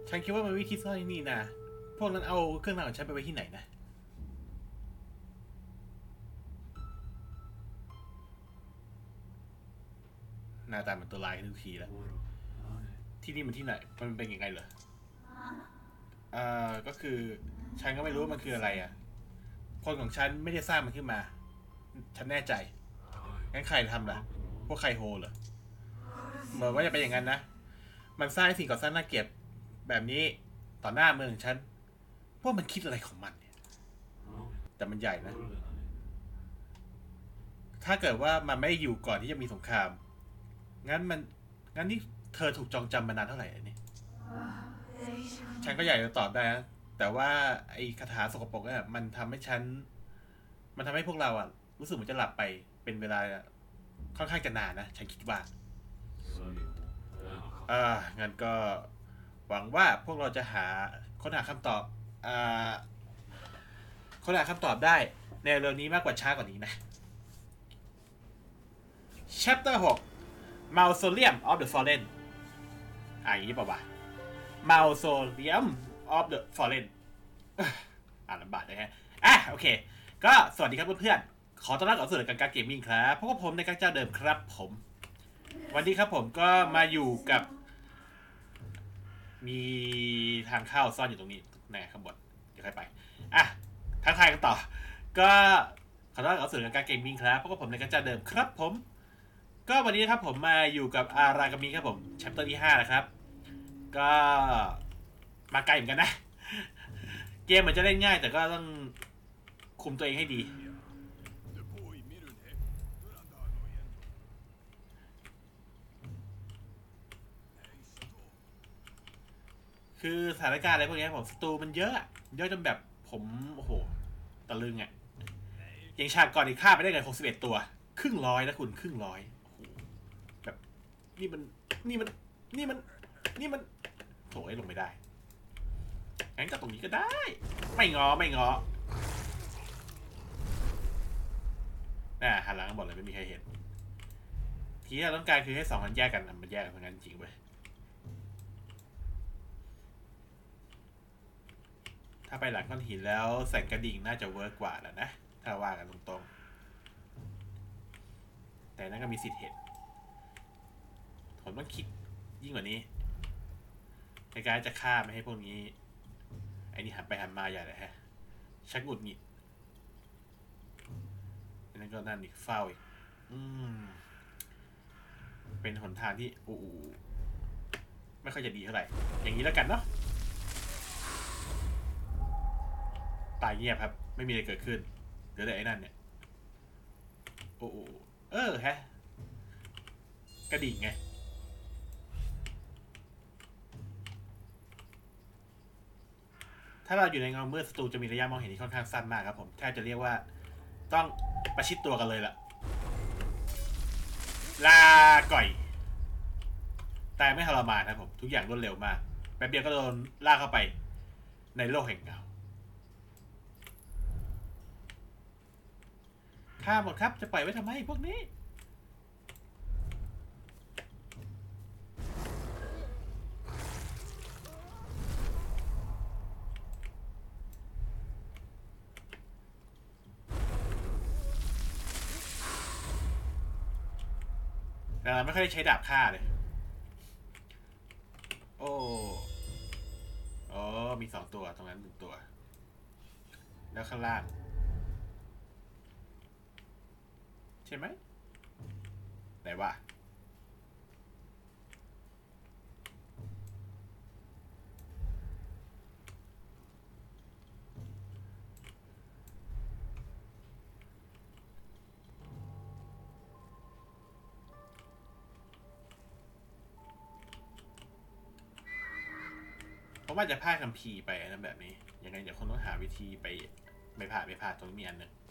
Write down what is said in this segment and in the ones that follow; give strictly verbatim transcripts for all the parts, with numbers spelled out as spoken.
ฉันคิดว่ามันวิธีซ่อนที่นี่นะพวกนั้นเอาเครื่องรางของฉันไปไว้ที่ไหนนะหน้าตาเหมือนตัวลายทุกทีแล้วที่นี่มันที่ไหนมันเป็นยังไงเหรอเอ่อก็คือฉันก็ไม่รู้ว่ามันคืออะไรอ่ะคนของฉันไม่ได้สร้างมันขึ้นมาฉันแน่ใจงั้นใครทำล่ะพวกใครโฮเหรอเหมือนว่าจะเป็นอย่างนั้นนะมันสร้างสิ่งก่อสร้างน่าเกลียดแบบนี้ต่อหน้าเมืองฉันพวกมันคิดอะไรของมันเนี่ยแต่มันใหญ่นะถ้าเกิดว่ามันไม่อยู่ก่อนที่จะมีสงครามงั้นมันงั้นนี่เธอถูกจองจำมานานเท่าไหร่นี่ฉันก็อยากจะตอบได้นะแต่ว่าไอ้คาถาสกปรกเนี่ยมันทำให้ฉันมันทำให้พวกเราอะรู้สึกเหมือนจะหลับไปเป็นเวลาค่อนข้างจะนานนะฉันคิดว่าอ่างั้นก็หวังว่าพวกเราจะหาค้นหาคำตอบอ่าค้นหาคำตอบได้ในเร็วนี้มากกว่าช้ากว่านี้นะ chapter หก Mausoleum of the Fallen อ่านอย่างนี้ป่าวะ Mausoleum of the Fallen อ่านลำบากเลยฮะอ่ะโอเคก็สวัสดีครับเพื่อนๆขอต้อนรับเข้าสู่รายการการเกมมิ่งครับพวกผมในการเจ้าเดิมครับผมวันนี้ครับผมก็มาอยู่กับมีทางเข้าซ่อนอยู่ตรงนี้แน่ข้างบนเดี๋ยวค่อยไปอ่ะทักทายกันต่อก็ขอต้อนรับเข้าสู่รายการเกมมิ่งครับพวกผมในการเจ้าเดิมครับผมก็วันนี้นะครับผมมาอยู่กับอารากามิครับผมแชปเตอร์ที่ห้านะครับก็มาไกลเหมือนกันนะเกมเหมือนจะเล่นง่ายแต่ก็ต้องคุมตัวเองให้ดีคือสถานการณ์อะไรพวกนี้ผมศัตรูมันเยอะเยอะจนแบบผมโอ้โหตะลึงอ่ะอย่างฉากก่อนอีกฆ่าไปได้กันหกสิบเอ็ดตัวครึ่งร้อยนะคุณครึ่งร้อยโอ้โหแบบนี่มันนี่มันนี่มันนี่มันโถยลงไม่ได้งั้นก็ตรงนี้ก็ได้ไม่งอไม่งอน่าหันหลังหมดเลยไม่มีใครเห็นที่เราต้องการคือให้สองคนแยกกันมันแยกกันเพราะงั้นจริงเว้ยถ้าไปหลังก้อนหินแล้วใส่กระดิ่งน่าจะเวิร์กกว่าแล้วนะถ้าว่ากันตรงๆแต่นั่นก็มีสิทธิ์เห็นผมต้องคิดยิ่งกว่านี้ในการจะฆ่าไม่ให้พวกนี้ไอ้นี่หันไปหันมาอย่าเลยฮะชักหงุดหงิดนั่นก็นั่นอีกเฝ้าอีกอืมเป็นหนทางที่อู๋ไม่ค่อยจะดีเท่าไหร่อย่างนี้แล้วกันเนาะตายเงียบครับไม่มีอะไรเกิดขึ้นเหลือแต่ไอ้นั่นเนี่ยโอ้โหเออฮะกระดิ่งไงถ้าเราอยู่ในเงามืดศัตรูจะมีระยะมองเห็นที่ค่อนข้างสั้นมากครับผมแทบจะเรียกว่าต้องประชิดตัวกันเลยล่ะลาก่อยแต่ไม่ทรมานครับผมทุกอย่างรวดเร็วมากแป๊บเดียวก็โดนลากเข้าไปในโลกแห่งเงาฆ่าหมดครับจะปล่อยไว้ทำไมพวกนี้แต่เราไม่ค่อยได้ใช้ดาบฆ่าเลยโอ้โอ้มีสองตัวตรงนั้นหนึ่งตัวแล้วข้างล่างใช่ไหมไหนวะเพราะว่าจะพลาดคัมภีร์ไปนะแบบนี้ยังไงเดี๋ยวคนต้องหาวิธีไปไม่พลาดไม่พลาดตรงนี้มีอันหนึ่ง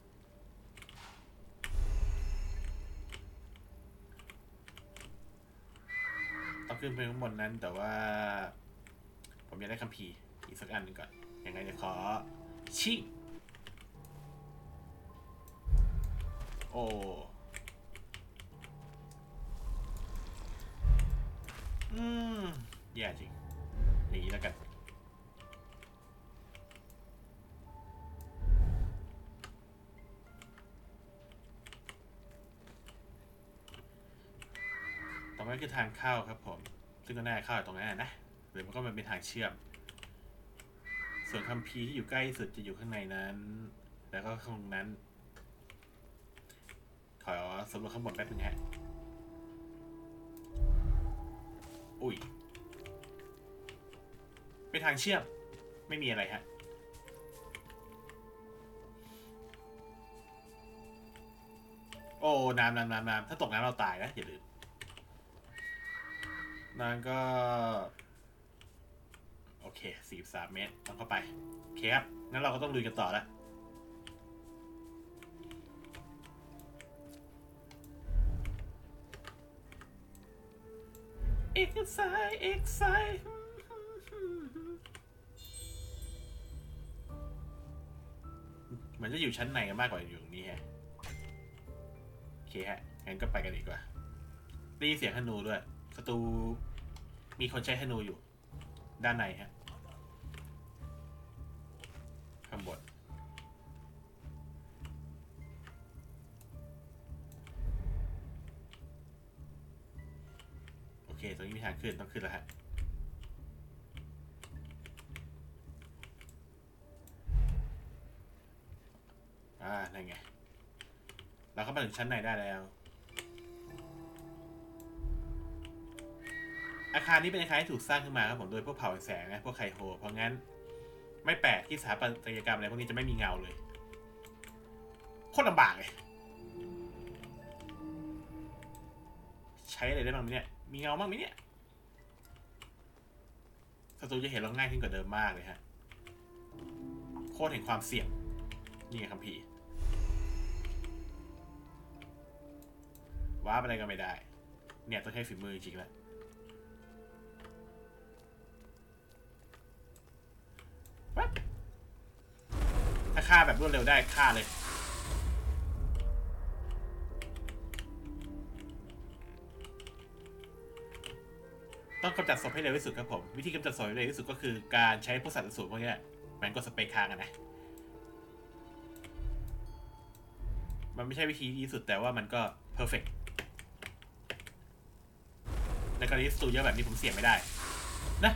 ต้องขึ้นไปข้างบนนั้นแต่ว่าผมอยากได้คัมภีร์อีกสักอันหนึ่งก่อนยังไงเดี๋ยวขอชิ่งโอ้อืมแย่จริงอย่างนี้แล้วกันตรงนั้นคือทางเข้าครับผมซึ่งก็น่าเข้าตรงนั้นนะหรือมันก็มันเป็นทางเชื่อมส่วนคัมภีร์ที่อยู่ใกล้สุดจะอยู่ข้างในนั้นแล้วก็ข้างนั้นขอสำรวจข้างบนแป๊บนึงฮะอุ้ยเป็นทางเชื่อมไม่มีอะไรฮะโอ้น้ำน้ำน้ำน้ำถ้าตกน้ำเราตายนะอย่าลืมน้ำก็โอเคสี่สิบสามเมตรต้องเข้าไปโอเคครับงั้นเราก็ต้องลุยกันต่อแล้วเอ็กซ์ไซเอ็กซ์ไซเหมือนจะอยู่ชั้นในกันมากกว่าอยู่ตรงนี้ฮะโอเคฮะงั้นก็ไปกันดีกว่าได้ยินเสียงธนูด้วยประตูมีคนใช้ธนูอยู่ด้านในฮะข้างบนโอเคตรงนี้มีทางขึ้นต้องขึ้นแล้วฮะอ่านั่นไงเราก็มาถึงชั้นในได้แล้วอาคารนี้เป็นอาคารที่ถูกสร้างขึ้นมาครับผมโดยพวกเผ่าแสงนะพวกไคโฮเพราะงั้นไม่แปลกที่สถาปัตยกรรมอะไรพวกนี้จะไม่มีเงาเลยโคตรลำบากเลยใช้อะไรได้บ้างไหมเนี่ยมีเงาบ้างไหมเนี่ยศัตรูจะเห็นเราง่ายขึ้นกว่าเดิมมากเลยฮะโคตรเห็นความเสี่ยงนี่ไงคัมภีร์ว้าอะไรก็ไม่ได้เนี่ยต้องใช้ฝีมือจริงๆแล้วถ้าฆ่าแบบรวดเร็วได้ฆ่าเลยต้องกำจัดศพให้เร็วที่สุดครับผมวิธีกำจัดศพให้เร็วที่สุดก็คือการใช้พวกสัตว์สูงพวกนี้มันก็สเปคค้างกันนะมันไม่ใช่วิธีที่สุดแต่ว่ามันก็เพอร์เฟกต์ในกรณีสตูเยอะแบบนี้ผมเสี่ยงไม่ได้นะ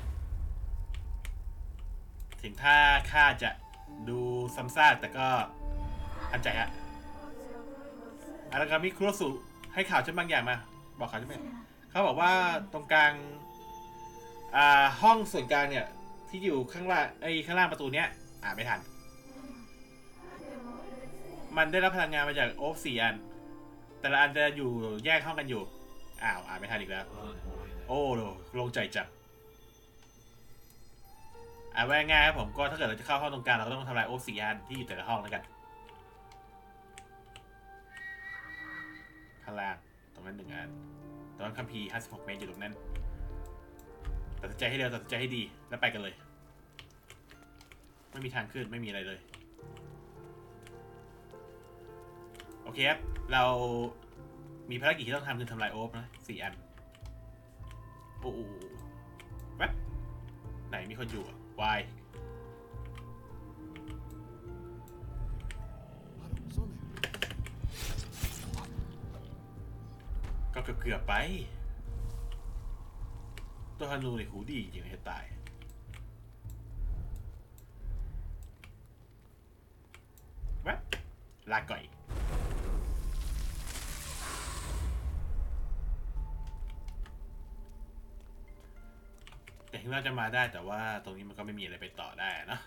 ถึงถ้าค่าจะดูซ้ำซากแต่ก็ทันใจฮะอารากามิคุโรสุให้ข่าวฉันบางอย่างมาบอกข่าวฉันไหมเขาบอกว่าตรงกลางอ่าห้องส่วนกลางเนี่ยที่อยู่ข้างล่างไอ้ข้างล่างประตูเนี้ยอ่าไม่ทันมันได้รับพลังงานมาจากโอฟสี่อันแต่ละอันจะอยู่แยกห้องกันอยู่อ้าวอ่าไม่ทันอีกแล้วโอ้โล่งใจจังอ่าว่าง่ายครับผมก็ถ้าเกิดเราจะเข้าห้องตรงกลางเราก็ต้องทำลายโอฟสี่อันที่อยู่แต่ละห้องแล้วกันข้างล่างตรงนั้นหนึ่งอันตอนคัมภีร์ห้าสิบหกเมตรอยู่ตรงนั้นตัดสินใจให้เร็วตัดสินใจให้ดีแล้วไปกันเลยไม่มีทางขึ้นไม่มีอะไรเลยโอเคครับเรามีภารกิจที่ต้องทำคือทำลายโอฟนะสี่อันโอ้โหแว๊บไหนมีคนอยู่วายก็เกือบๆไปตัวฮานูเนี่ยหูดีจริงๆให้ตายแว๊บลาก่อยแต่ถึงเราจะมาได้แต่ว่าตรงนี้มันก็ไม่มีอะไรไปต่อได้นะ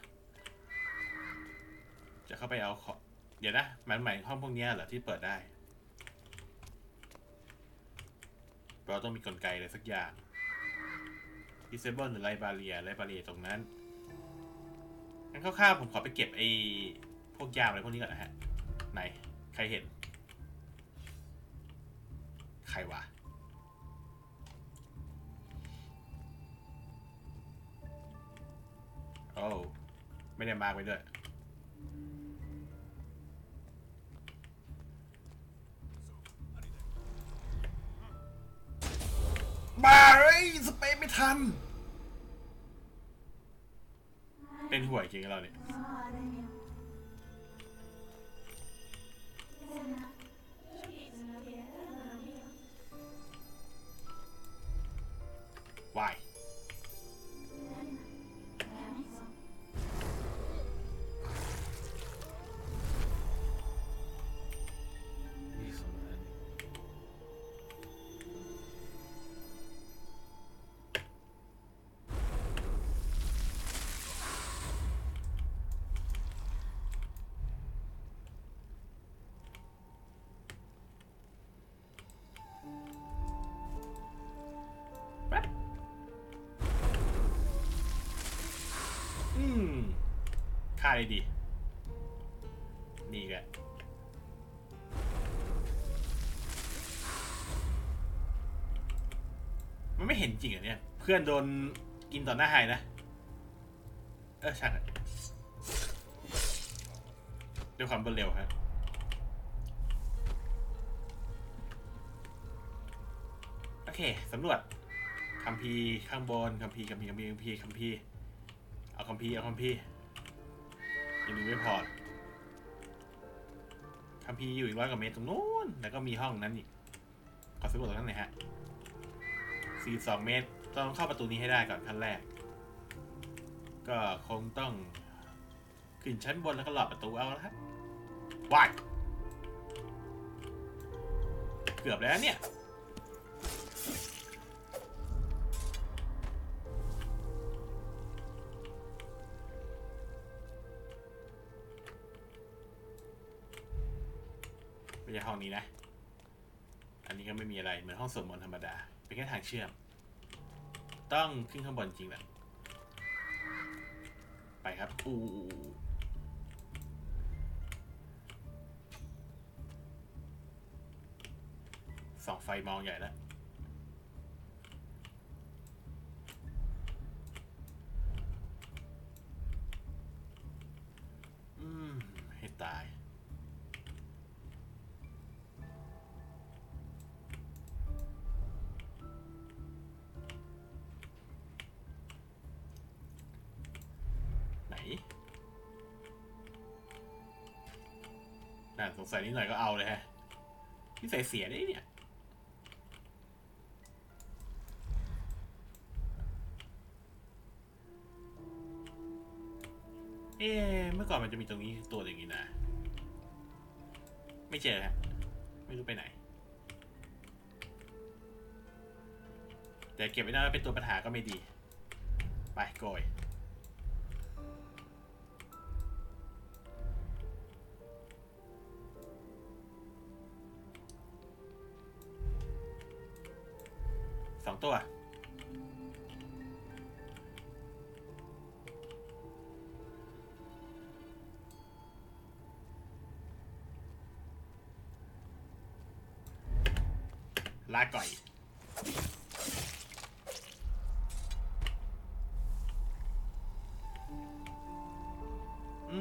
จะเข้าไปเอาของเดี๋ยวนะมันหมายห้องพวกนี้เหรอที่เปิดได้เราต้องมีกลไกอะไรสักอย่าง disable หรือไลบาเรียไลบาเรียตรงนั้นงั้นคร่าวๆผมขอไปเก็บไอ้พวกยามอะไรพวกนี้ก่อนนะฮะไหนใครเห็นใครวะโอ้ไม่ได้มาร์กไว้ด้วยบ้าเอ้ยสเปรย์ไม่ทันเล่นห่วยจริงเราเนี่ยวายฆ่าได้ดีนี่แหละมันไม่เห็นจริงอ่ะเนี่ยเพื่อนโดนกินต่อหน้าไฮนะเออช่างด้วยความรวดเร็วฮะโอเคสำรวจคัมภีร์ข้างบนคัมภีร์คัมภีร์คัมภีร์คัมภีร์คัมภีร์เอาคัมภีร์เอาคัมภีร์ยังดูไม่พอคัมภีร์อยู่อีกร้อยกว่าเมตรตรงนู้นแล้วก็มีห้องนั้นอีกขอสำรวจตรงนั้นหน่อยฮะสี่สิบสองเมตรต้องเข้าประตูนี้ให้ได้ก่อนขั้นแรกก็คงต้องขึ้นชั้นบนแล้วก็หลอดประตูเอาแล้วครับว้ายเกือบแล้วเนี่ยไม่ใช่ห้องนี้นะอันนี้ก็ไม่มีอะไรเหมือนห้องสวดมนต์ธรรมดาเป็นแค่ทางเชื่อมต้องขึ้นข้างบนจริงแหละไปครับอู้ส่องไฟมองใหญ่แล้วอืมให้ตายน่าสงสัยนิดหน่อยก็เอาเลยฮะที่ใส่เสียได้เนี่ยเอ๊ะเมื่อก่อนมันจะมีตรงนี้ตัวอย่างนี้นะไม่เจอฮะไม่รู้ไปไหนแต่เก็บไว้ได้เป็นตัวปัญหาก็ไม่ดีไปโกยสองตัวลาก่อยอื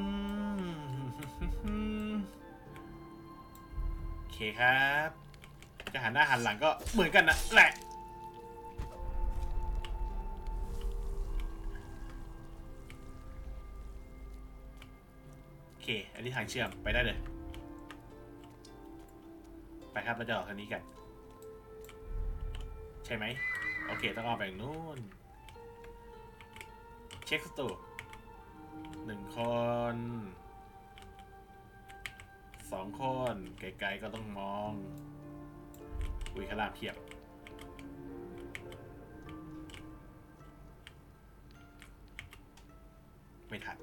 มโอเคครับจะหันหน้าหันหลังก็เหมือนกันนะแหละโอเคอันนี้ทางเชื่อมไปได้เลยไปครับเราจะออกทางนี้กันใช่ไหมโอเคต้องออกไปนู้นเช็คสตูหนึ่งคนสองคนไกลๆก็ต้องมองอุ้ยขลาบเพียบไม่ทัน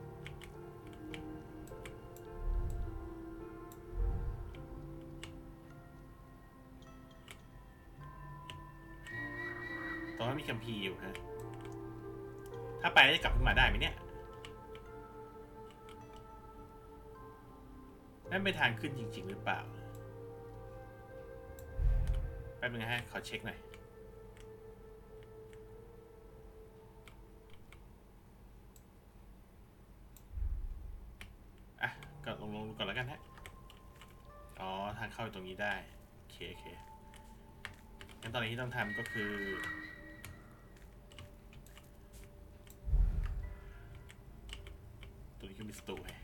ตอนนั้นมีคัมภีร์อยู่ฮะถ้าไปจะกลับขึ้นมาได้ไหมเนี่ยนั่นเป็นทางขึ้นจริงๆหรือเปล่าแป๊บนึงฮะขอเช็คหน่อยอ่ะก็ลงลงก่อนแล้วกันฮะอ๋อทางเข้าตรงนี้ได้โอเคโอเคงั้นตอนนี้ที่ต้องทำก็คือ อสตูไง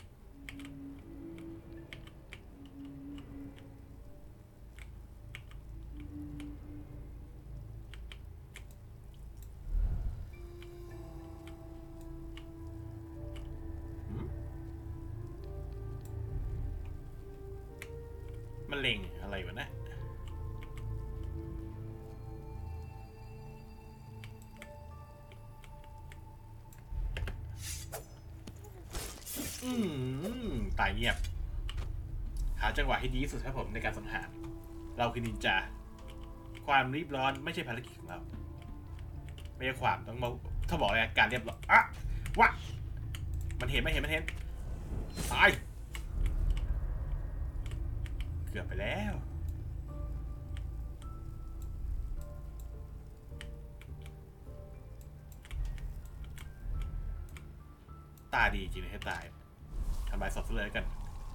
มันเล็งอะไรวะนะอืมตายเงียบหาจังหวะให้ดีที่สุดครับผมในการสังหารเราคือนินจาความรีบร้อนไม่ใช่ภารกิจของเราไม่ใช่ความต้องมาถ้าบอกอะไรการเรียบร้อยอะวะมันเห็นไม่เห็นมันเห็นตายเกือบไปแล้วตาดีจริงเลยให้ตายทำลายศพซะเลยกัน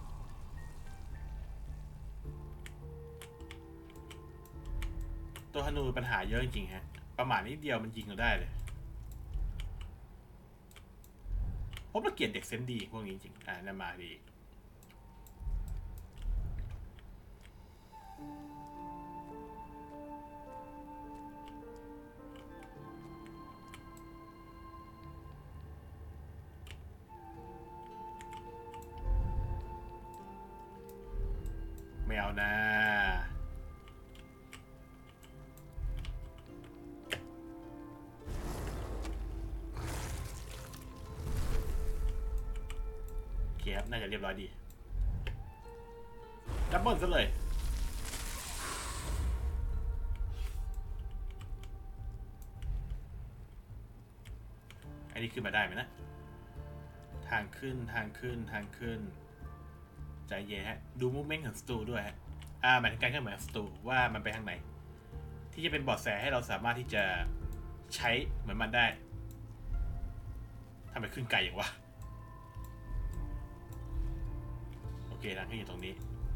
ตัวธนูปัญหาเยอะจริงๆฮะประมาณนี้เดียวมันยิงเราได้เลยผมละเกียดเด็กเซนดีพวกนี้จริงอ่านั่นมาดีไม่เอานะโอเคครับน่าจะเรียบร้อยดีดับเบิลซะเลยอันนี้ขึ้นมาได้ไหมนะทางขึ้นทางขึ้นทางขึ้นใจเย็นฮะดูมูฟเมนต์ของสตูด้วยฮะอ่าหมายถึงการเคลื่อนไหวของสตูว่ามันไปทางไหนที่จะเป็นเบาะแสให้เราสามารถที่จะใช้เหมือนมันได้ทำไมขึ้นไกลอย่างวะโอเคทางขึ้นอยู่ตรงนี้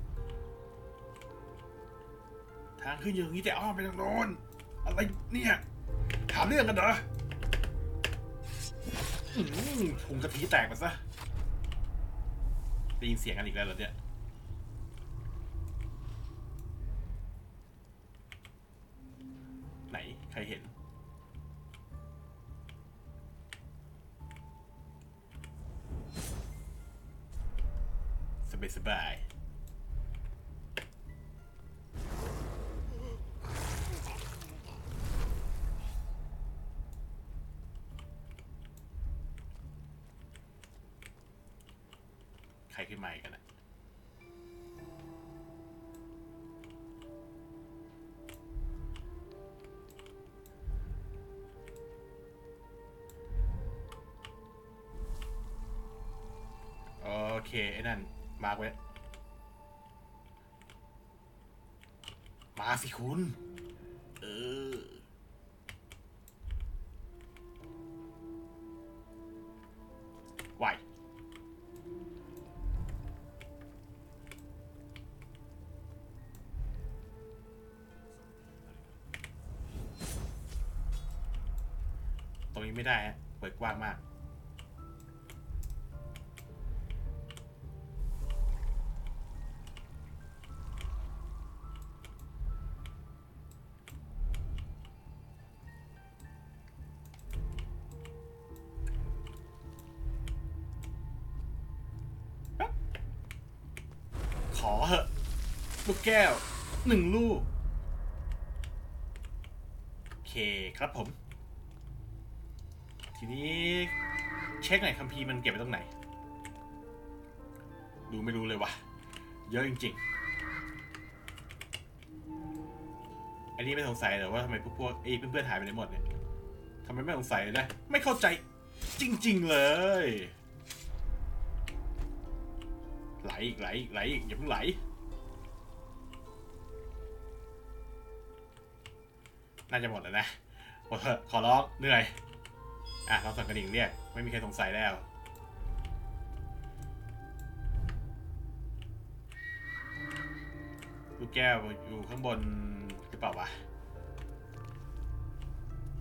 ทางขึ้นอยู่ตรงนี้แต่อ้อมไปทางโน้นอะไรเนี่ยหาเรื่องกันเหรอพุงกะทิแตกไปซะได้ยินเสียงกันอีกแล้วเหรอเนี่ยไหนใครเห็นสบายสบายใครขึ้นมากันนะโอเคไอ้นั่นมาร์กไว้มาสิคุณเออไหวตรงนี้ไม่ได้ฮะเปิดกว้างมากขอเหอะลูกแก้วหนึ่งลูกโอเคครับผมทีนี้เช็คหน่อยคัมภีร์มันเก็บไว้ตรงไหนดูไม่รู้เลยวะเยอะจริงๆอันนี้ไม่สงสัยแต่ว่าทำไมพวกพวกเอ้เพื่อนๆหายไปไหนหมดเนี่ยทำไมไม่สงสัยเลยนะไม่เข้าใจจริงๆเลยไหลอีกไหลอีกไหลอีกอย่าเพิ่งไหลน่าจะหมดแล้วนะหมดเถอะขอร้องเหนื่อยอ่ะเราสั่งกระดิ่งเรียกไม่มีใครสงสัยแล้วลูกแก้วอยู่ข้างบนหรือเปล่าวะ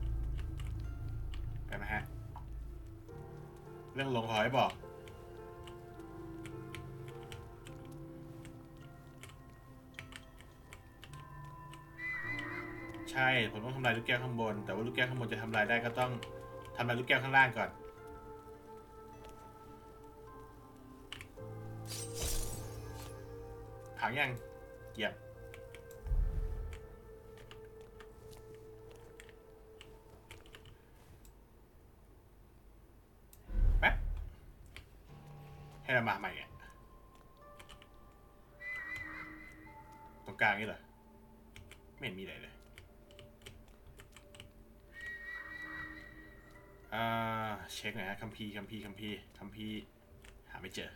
ไปไหมฮะเรื่องลงขอให้บอกใช่ผมต้องทำลายลูกแก้วข้างบนแต่ว่าลูกแก้วข้างบนจะทำลายได้ก็ต้องทำลายลูกแก้วข้างล่างก่อนผังยังเกียบแป๊บให้เรามาใหม่เนี่ยตรงกลางนี่เหรอไม่เห็นมีอะไรเลยอ่าเช็คหน่อยฮะคัมภีร์คัมภีร์คัมภีร์คัมภีร์หาไม่เจอ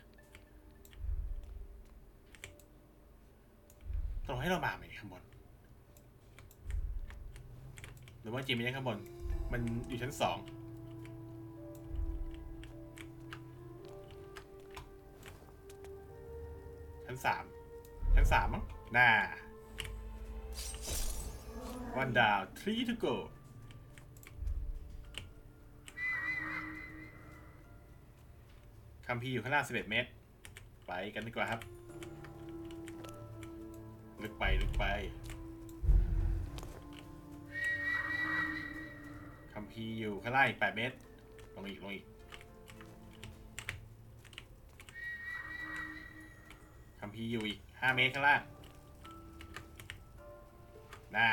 ต้องให้เรามาไหมข้างบนหรือว่าจริงไม่ใช่ข้างบนมันอยู่ชั้นสองชั้นสามชั้นสามมั้งน่า one down three to go คัมภีร์อยู่ข้างล่างสิบเอ็ดเมตรไปกันดีกว่าครับลึกไปลึกไปคัมภีร์อยู่ข้างล่างอีกแปดเมตรลงอีกลงอีกคัมภีร์อยู่อีกห้าเมตรข้างล่างน่า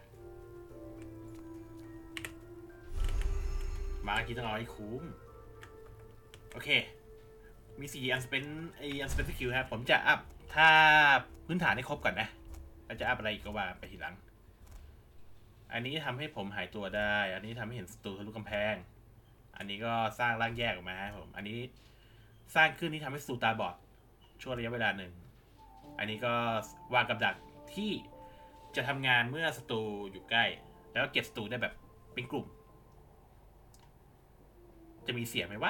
มาทีต้องเอาให้คุ้มโอเคมีสี่อันสเปนไออันสเปนสกิลครับผมจะอัพถ้าพื้นฐานให้ครบก่อนนะแล้วจะอัพอะไรอีกก็ว่าไปทีหลังอันนี้ทำให้ผมหายตัวได้อันนี้ทำให้เห็นศัตรูทะลุกำแพงอันนี้ก็สร้างร่างแยกออกมาครับผมอันนี้สร้างขึ้นที่ทำให้ศัตรูตาบอดช่วงระยะเวลาหนึ่งอันนี้ก็วางกับดักที่จะทำงานเมื่อศัตรูอยู่ใกล้แล้วก็เก็บศัตรูได้แบบเป็นกลุ่มจะมีเสียงไหมว่า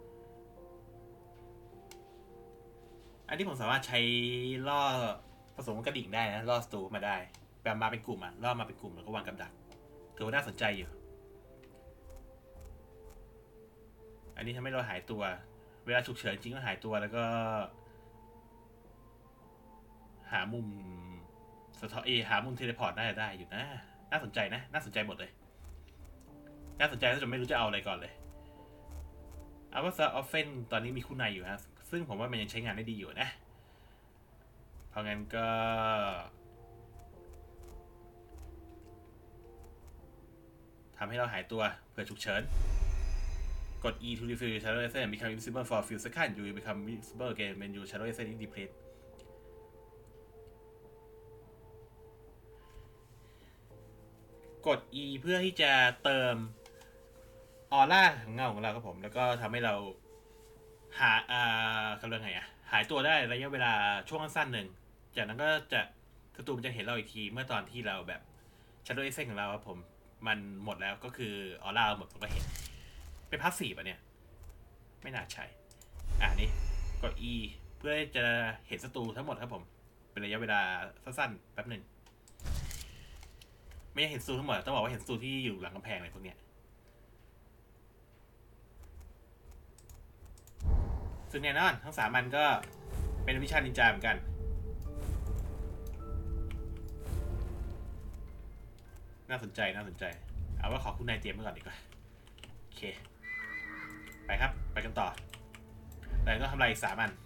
อันที่ผมสามารถใช้ล่อผสมกระดิ่งได้นะล่อศัตรูมาได้แบบมาเป็นกลุ่มอ่ะล่อมาเป็นกลุ่มแล้วก็วางกับดักถือว่าน่าสนใจอยู่อันนี้ทำให้เราหายตัวเวลาฉุกเฉินจริงก็หายตัวแล้วก็หามุมสะท้อนเอหามุมเทเลพอร์ตได้ได้อยู่นะน่าสนใจนะน่าสนใจหมดเลยน่าสนใจแล้วจนไม่รู้จะเอาอะไรก่อนเลยเอาว่าซะออฟเฟนตอนนี้มีคู่ในอยู่ฮะซึ่งผมว่ามันยังใช้งานได้ดีอยู่นะเพราะงั้นก็ทำให้เราหายตัวเผื่อฉุกเฉินกด E to refill your shadow essence and become invisible for a few seconds you will become visible again when your shadow essence is depleted กด E เพื่อที่จะเติมออร่าของเงาของเราครับผมแล้วก็ทำให้เราหาอ่าเขาเรียกไงอ่ะหายตัวได้ระยะเวลาช่วงสั้นหนึ่งจากนั้นก็จะศัตรูมันจะเห็นเราอีกทีเมื่อตอนที่เราแบบ shadow essence ของเราครับผมมันหมดแล้วก็คือออร่าหมดผมก็เห็นเป็นพาสซีฟอ่ะเนี่ยไม่น่าใช่อ่านี่กด E เพื่อจะเห็นศัตรูทั้งหมดครับผมเป็นระยะเวลาสั้นๆแป๊บหนึ่งไม่ใช่เห็นศัตรูทั้งหมดต้องบอกว่าเห็นศัตรูที่อยู่หลังกำแพงอะไรพวกเนี้ยซึ่งแน่นอนทั้งสามมันก็เป็นวิชานินจาเหมือนกันน่าสนใจน่าสนใจเอาว่าขอคุณนายเตรียมไว้ก่อนดีกว่าโอเคไปครับไปกันต่อแล้วก็ทำลายอีกสามอัน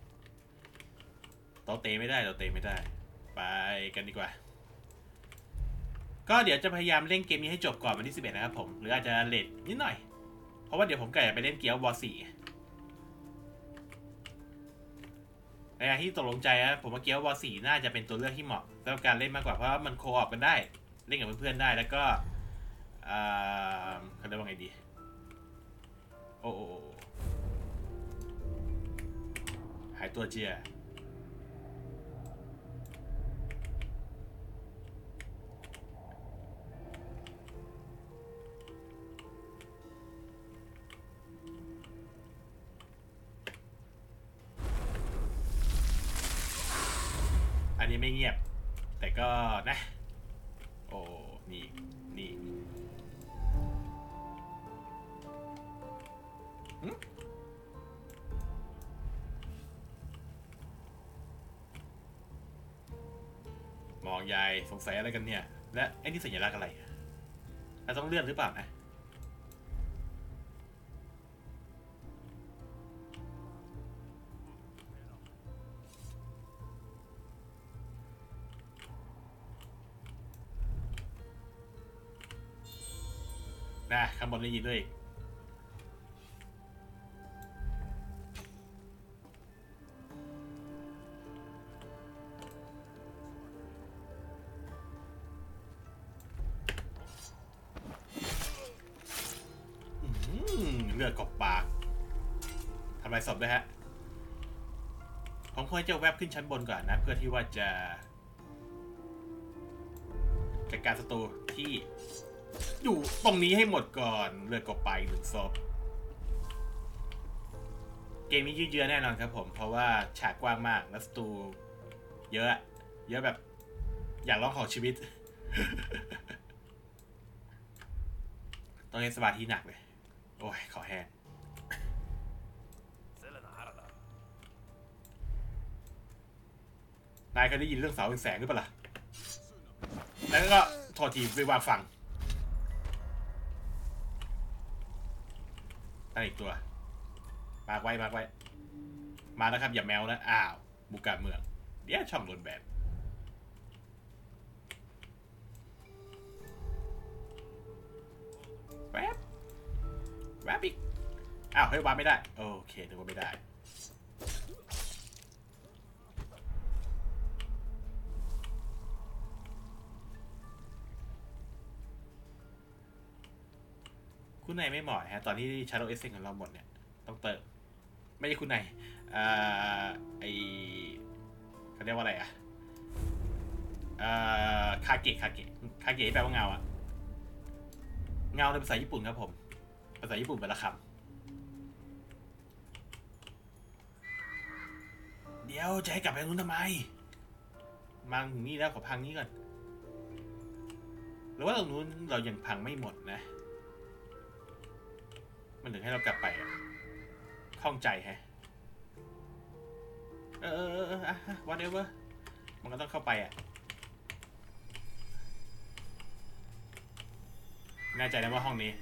โตเตไม่ได้โตเตไม่ได้ไปกันดีกว่าก็เดี๋ยวจะพยายามเล่นเกมนี้ให้จบก่อนวันที่สิบเอ็ดนะครับผมหรืออาจจะเลทนิดหน่อยเพราะว่าเดี๋ยวผมกะจะไปเล่นเกียร์วอร์สี่ในที่ตกลงใจนะผมว่าเกียร์วอร์สี่น่าจะเป็นตัวเลือกที่เหมาะสำหรับการเล่นมากกว่าเพราะว่ามันโคออปกันได้เล่นกับเพื่อนๆได้แล้วก็เขาเรียกว่าไงดีโอ้หายตัวเจียอันนี้ไม่เงียบแต่ก็นะโอ้นี่นี่มองยายสงสัยอะไรกันเนี่ยและไอ้นี่สัญลักษณ์อะไรเราต้องเลื่อนหรือเปล่านะนะข้างบนได้ยินด้วยเลือดกบปากทำลายศพด้วยฮะผมควรจะแวบขึ้นชั้นบนก่อนนะเพื่อที่ว่าจะจัดการศัตรูที่อยู่ตรงนี้ให้หมดก่อนเลือดกบปากอีกหนึ่งศพเกมนี้ยืดเยื้อแน่นอนครับผมเพราะว่าฉากกว้างมากและศัตรูเยอะเยอะแบบอยากร้องขอชีวิตต้องให้สมาธิหนักเลยโอ้ยขอแห้งนายเคยได้ยินเรื่องเสาแสงหรือเปล่าล่ะแล้วก็โทษทีไปวางฟังตั้งอีกตัวมากไว้มากไว้มาแล้วครับอย่าแมวนะอ้าวบุกการเมืองเดี๋ยวช่องโดนแบนแวบแวบอีกอ้าวเฮ้ยวางไม่ได้โอเคนึกว่าไม่ได้คุณนายไม่เหมาะฮะตอนที่ชาร์โลเอสเซนของเราหมดเนี่ยต้องเติมไม่ใช่คุณนายอ่าไอเขาเรียกว่าอะไรอ่ะอ่าคาเกะคาเกะคาเกะแปลว่าเงาอะเงาในภาษาญี่ปุ่นครับผมภาษาญี่ปุ่นเป็นละคำเดี๋ยวจะให้กลับไปนู้นทำไมมาถึงนี่แล้วขอพังนี้ก่อนหรือว่าตรงนู้นเรายังพังไม่หมดนะมันถึงให้เรากลับไปอ่ะข้องใจแฮะเออเออเอออะ whatever มันก็ต้องเข้าไปอ่ะแน่ใจนะว่าห้องนี้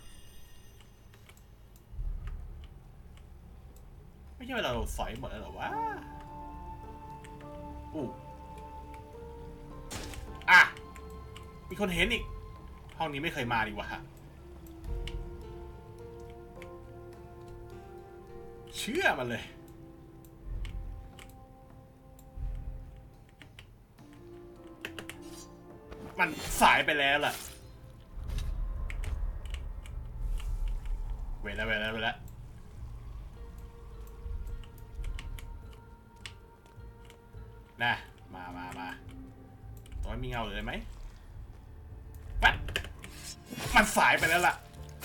ไม่ใช่ว่าเราสอยหมดแล้วหรอวะอู้อ่ะมีคนเห็นอีกห้องนี้ไม่เคยมาดีกว่าเชื่อมันเลยมันสายไปแล้วล่ะเวลาเวลาเวลานะมามามาตรงนี้มีเงาเลยไหมปั๊บมันสายไปแล้วล่ะ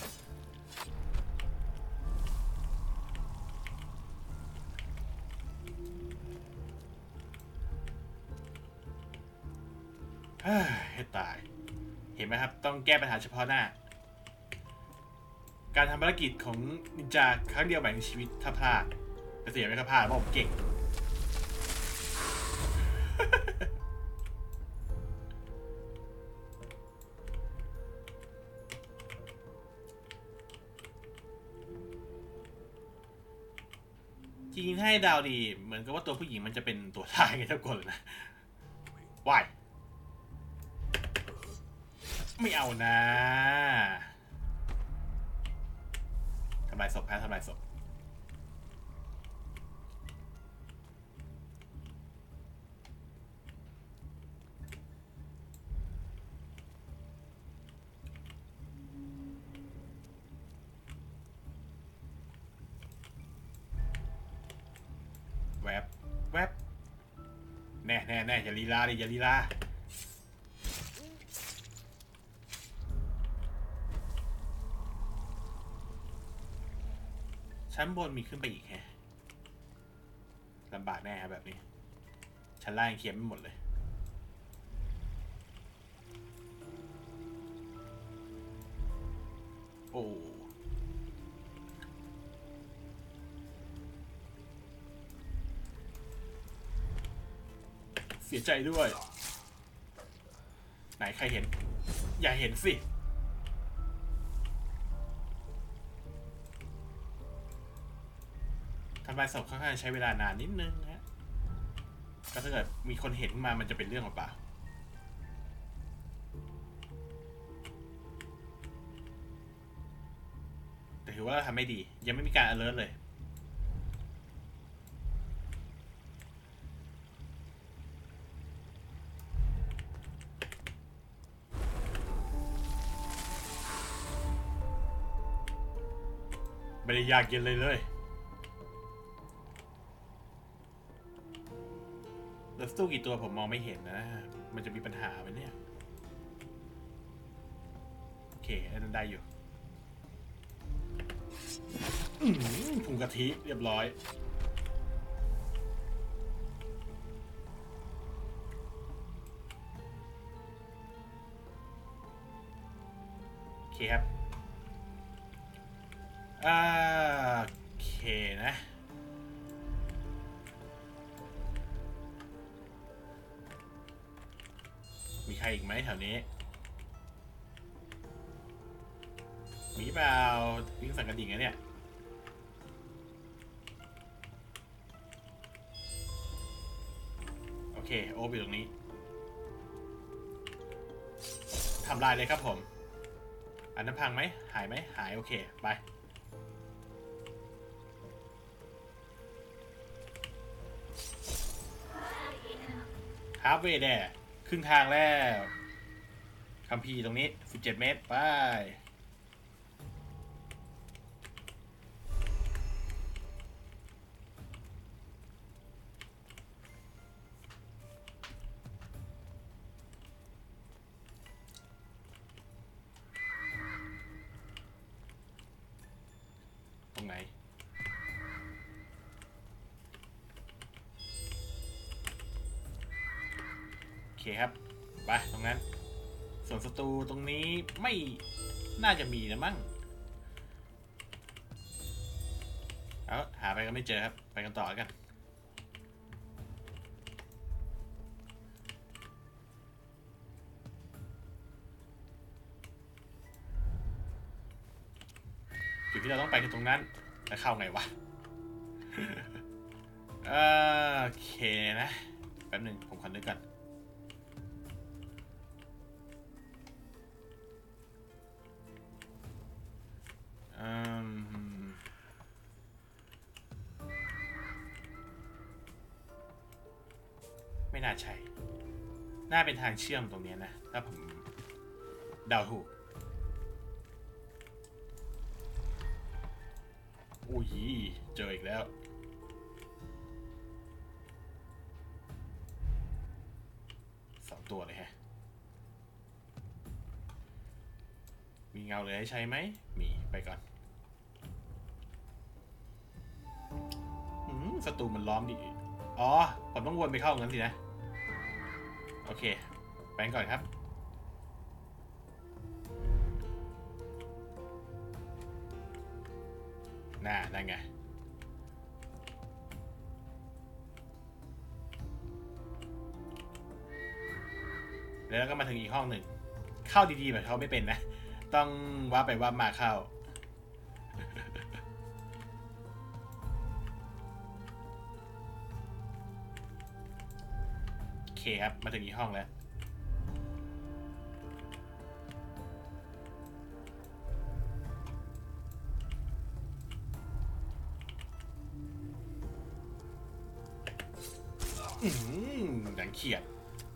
ให้ตายเห็นไหมครับต้องแก้ปัญหาเฉพาะหน้าการทำภารกิจของนินจาครั้งเดียวใหม่ในชีวิตถ้าพลาดจะเสียไม่ถ้าพลาดเพราะผมเก่งจริงๆให้ดาวดีเหมือนกับว่าตัวผู้หญิงมันจะเป็นตัวร้ายไงทุกคนเลยนะวายไม่เอานะทำลายศพแพ้ทำลายศพแวบแวบแน่แน่แน่อย่าลีลาดิอย่าลีลาชั้นบนมีขึ้นไปอีกแฮะลำบากแน่ครับแบบนี้ชั้นล่างเคลียร์ไม่หมดเลยโอ้เสียใจด้วยนใครเห็นอย่าเห็นสิทำลายศพค่อนข้างใช้เวลานานนิดนึงนะฮะก็ถ้าเกิดมีคนเห็นมามันจะเป็นเรื่องเปล่าแต่ถือว่าเราทำไม่ดียังไม่มีการ alert เลยไม่ได้ยากเย็นเลยเลยแล้วสู้กี่ตัวผมมองไม่เห็นนะมันจะมีปัญหาไหมเนี่ยโอเคอันนั้นได้อยู่ผงกะทิเรียบร้อยโอเคครับอ่าโอเคนะมีใครอีกไหมแถวนี้มีเปล่าวิ่งสั่งกระดิ่งนะเนี่ยโอเคโอ๊บอยู่ตรงนี้ทำลายเลยครับผมอันนั้นพังไหมหายไหมหายโอเคไปฮาร์ฟเวย์แด่ครึ่งทางแล้วคัมภีร์ตรงนี้สิบเจ็ดเมตรไปตรงไหนโอเคครับไปตรงนั้นส่วนศัตรูตรงนี้ไม่น่าจะมีนะมั้งเอาหาไปก็ไม่เจอครับไปกันต่อกันจุดที่เราต้องไปคือตรงนั้นจะเข้าไงวะโอเคนะแป๊บหนึ่งผมขอนึกก่อนไม่น่าใช่น่าเป็นทางเชื่อมตรงนี้นะถ้าผมเดาถูกอุ้ยเจออีกแล้วสองตัวเลยฮะมีเงาเลยให้ใช้ไหมมีไปก่อนศัตรูมันล้อมดิอ๋อผมต้องวนไปเข้างั้นสินะโอเคไปก่อนครับน่านั่นไงแล้วก็มาถึงอีกห้องหนึ่งเข้าดีๆแบบเขาไม่เป็นนะต้องว่าไปว่ามาเข้าโอเคครับมาถึงอีกห้องแล้วอืมดังเขียด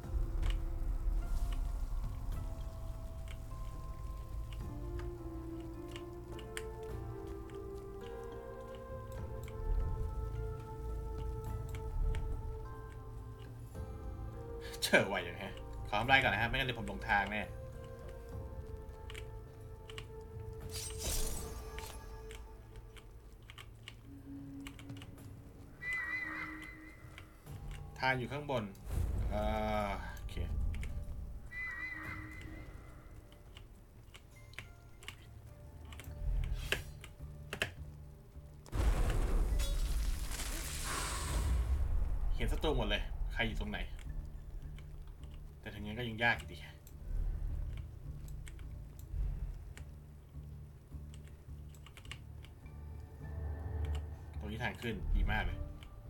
เชื่อไวอย่างฮะขอทำลายก่อนนะครับไม่งั้นเดี๋ยวผมลงทางแน่ทางอยู่ข้างบนอ่าโอเคเห็นศัตรูหมดเลยใครอยู่ตรงไหนแต่ทีนี้ก็ยังยากอยู่ดีนี้ทางขึ้นดีมากเลย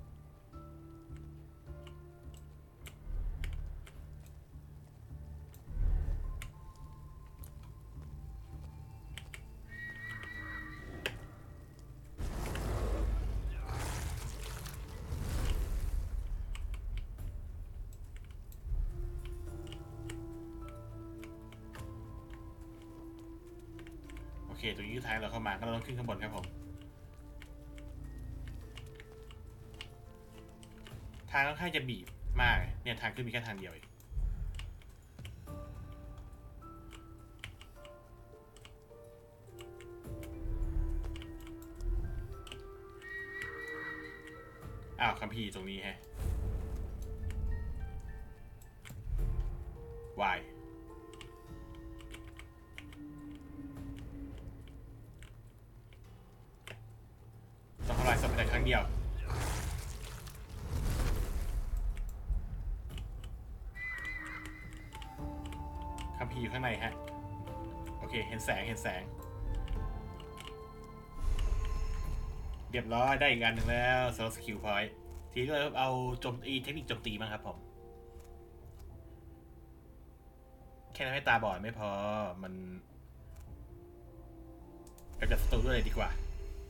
โอเคตรงนี้คือทางเราเข้ามาก็เราต้องขึ้นข้างบนครับผมทางค่อนข้างจะบีบมากเนี่ยทางขึ้นมีแค่ทางเดียวเองอ้าวคัมภีร์ตรงนี้ฮะวายต้องทำลายศพแต่ครั้งเดียวคัมภีร์อยู่ข้างในฮะโอเคเห็นแสงเห็นแสงเรียบร้อยได้อีกอันหนึ่งแล้วสำหรับสกิลพอยต์ทีนี้เราเอาโจมตีเทคนิคโจมตีมั้งครับผมแค่ทำให้ตาบอดไม่พอมันกำจัดศัตรูด้วยเลยดีกว่า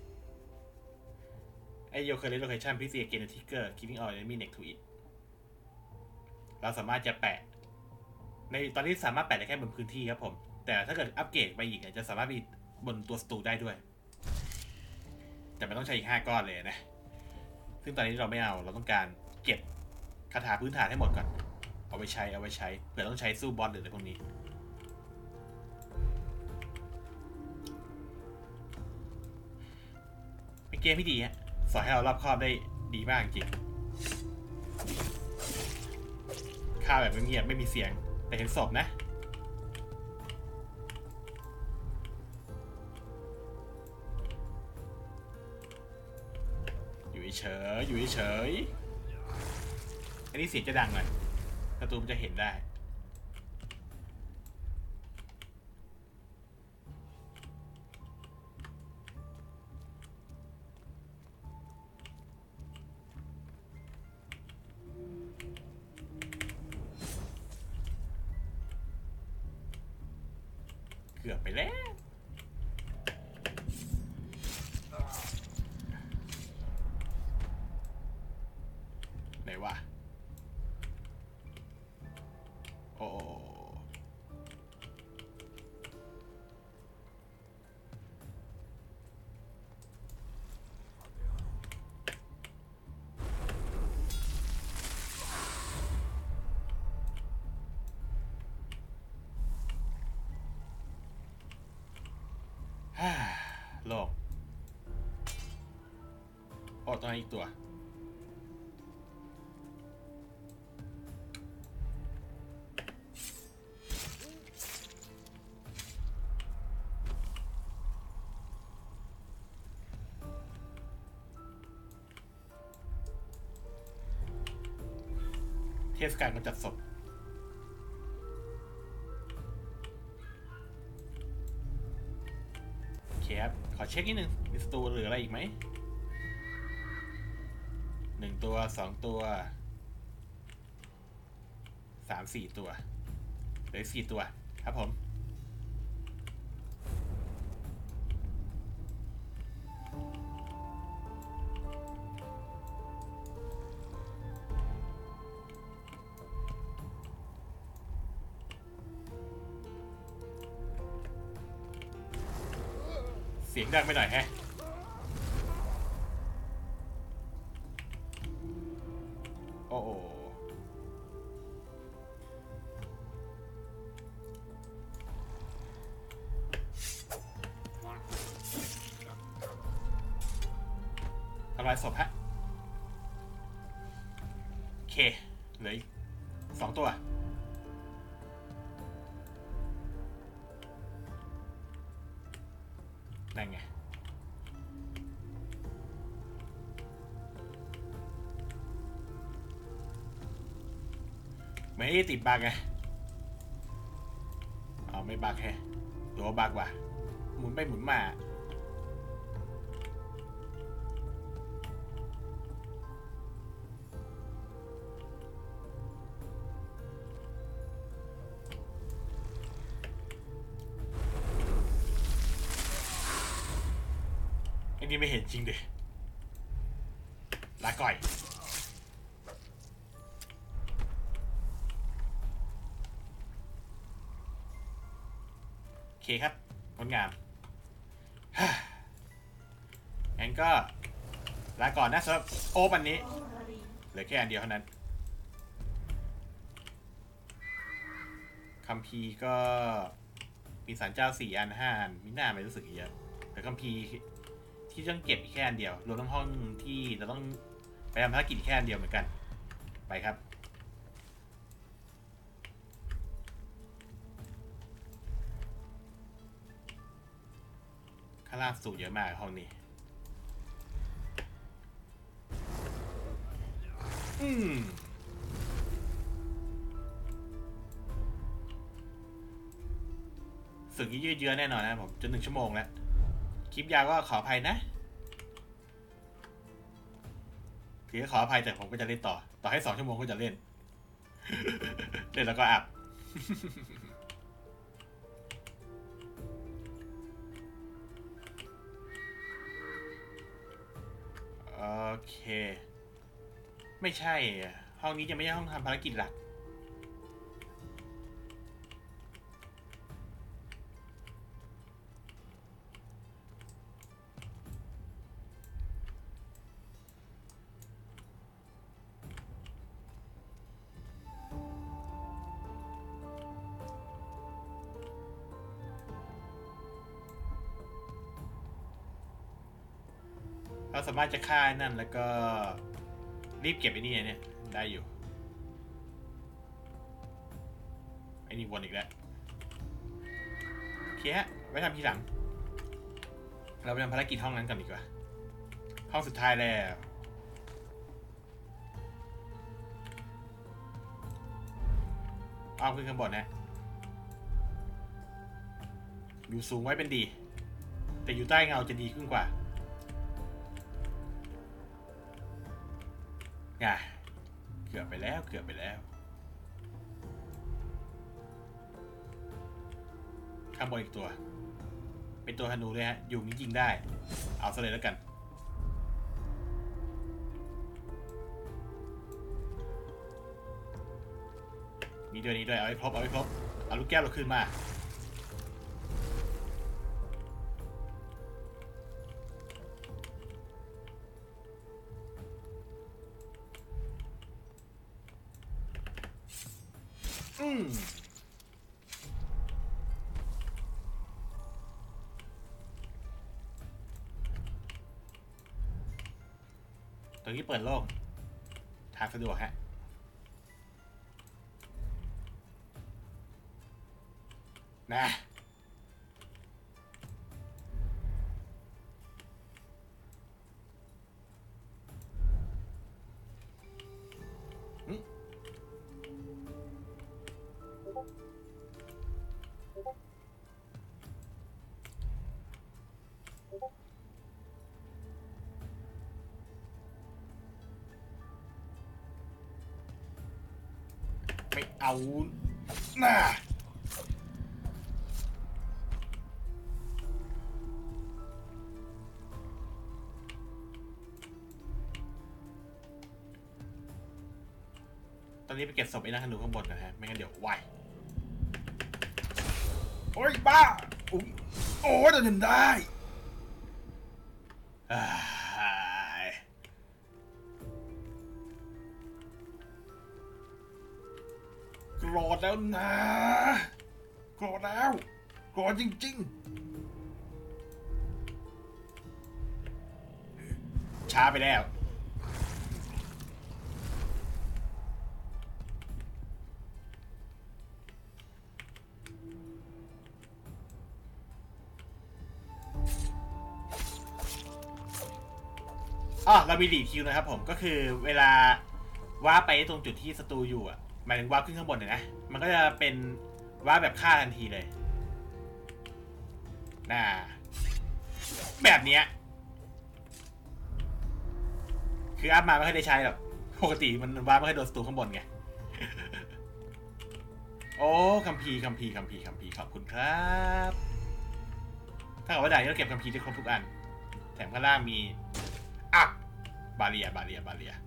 ไอโยเคอร์เรสโลเคชั่นพิเศษเกนทิกเกอร์คิดดิ้งออลเอนมี่เน็กทูอิทเราสามารถจะแปะในตอนนี้สามารถแปะได้แค่บนพื้นที่ครับผมแต่ถ้าเกิดอัปเกรดไปอีกจะสามารถมีบนตัวศัตรูได้ด้วยแต่มันต้องใช้อีกห้าก้อนเลยนะซึ่งตอนนี้เราไม่เอาเราต้องการเก็บคาถาพื้นฐานให้หมดก่อนเอาไว้ใช้เอาไว้ใช้เผื่อต้องใช้สู้บอสหรืออะไรพวกนี้เป็นเกมที่ดีฮะสอนให้เรารอบคอบได้ดีมากจริงฆ่าแบบเงียบไม่มีเสียงแต่เห็นศพนะอยู่เฉยอยู่เฉยอันนี้เสียงจะดังหน่อยศัตรูมันจะเห็นได้เกือบไปแล้วไหนวะโอ้โลกโอ้ต้องให้อีกตัวเทศกาลกำจัดศพโอเคครับขอเช็คนิดนึงมีศัตรูหรืออะไรอีกไหมหนึ่งตัวสองตัวสามสี่ตัวเหลือสี่ตัวครับผมเสียงดังไปหน่อยแฮะโอ้โหทำลายศพฮะโอเคเหลืออีกสองตัวนั่นไงไม่ได้ติดบั๊กไงเอาไม่บั๊กแฮะตัวบั๊กว่ะหมุนไปหมุนมาอันนี้ไม่เห็นจริงเด็ลาก่อยโอเคครับงดงามงั้นก็ลาก่อนนะสำหรับโอปันนี้เหลือแค่อันเดียวเท่านั้นคัมภีร์ก็มีสารเจ้าสี่อันห้าอันมิน่าไม่รู้สึกเยอะแต่คัมภีร์ที่ต้องเก็บอีกแค่อันเดียวรวมทั้งห้องที่เราต้องไปทำภารกิจแค่อันเดียวเหมือนกันไปครับข้างล่างสูงเยอะมากห้องนี้อืมสึกยืดเยื้อแน่นอนนะผมจนหนึ่งชั่วโมงแล้วคลิปยาวก็ขออภัยนะถือขออภัยแต่ผมก็จะเล่นต่อต่อให้สองชั่วโมงก็จะเล่นเล่นแล้วก็อัพโอเคไม่ใช่ห้องนี้จะไม่ใช่ห้องทำภารกิจหลักเราสามารถจะฆ่านั่นแล้วก็รีบเก็บไอ้นี่เนี่ยได้อยู่ไอ้นี่วนอีกแล้วโอเคฮะไว้ทำทีหลังเราไปทำภารกิจห้องนั้นกันดีกว่าห้องสุดท้ายแล้วเอาขึ้นข้างบนนะอยู่สูงไว้เป็นดีแต่อยู่ใต้เงาจะดีขึ้นกว่าง่ะเกือบไปแล้วเกือบไปแล้วข้างบนอีกตัวเป็นตัวธนูเลยฮะยุงนี้ยิงได้เอาซะเลยแล้วกันนี่ด้วยนี่ด้วยเอาให้ครบเอาให้ครบเอาลูกแก้วเราขึ้นมาอืมตรงนี้เปิดโล่งทางสะดวกฮะนะไม่เอาน่ะตอนนี้ไปเก็บศพไอ้นักธนูข้างบนกันฮะไม่งั้นเดี๋ยวไหวโอ้ยบ้าอุ๊ยโอ้ยโดนจนได้โกรธแล้วนะโกรธแล้วโกรธจริงๆช้าไปแล้วอ๋อเรามีดีคิวนะครับผมก็คือเวลาว้าไปตรงจุดที่ศัตรูอยู่อ่ะหมายถึงว้าขึ้นข้างบนเนี่ยนะมันก็จะเป็นว้าแบบฆ่าทันทีเลยน่าแบบเนี้ยคืออัพมาไม่ค่อยได้ใช้หรอกปกติมันว้าไม่ค่อยโดนศัตรูข้างบนไงโอ้คัมภีร์คัมภีร์คัมภีร์คัมภีร์ขอบคุณครับถ้าเกิดว่าได้เราเก็บคัมภีร์ได้ครบทุกอันแถมข้างล่างมีอ่ะบาเรียบาเรียบาเรีย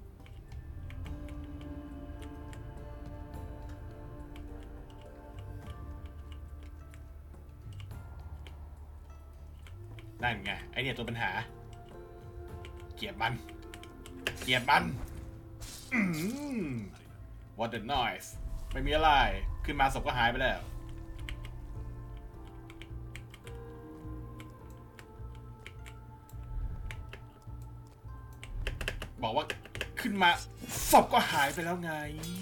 นั่นไงไอเนี่ยตัวปัญหาเกลียดมันเกลียดมันWhat the noise ไม่มีอะไรขึ้นมาศพก็หายไปแล้วบอกว่าขึ้นมาศพก็หายไปแล้วไง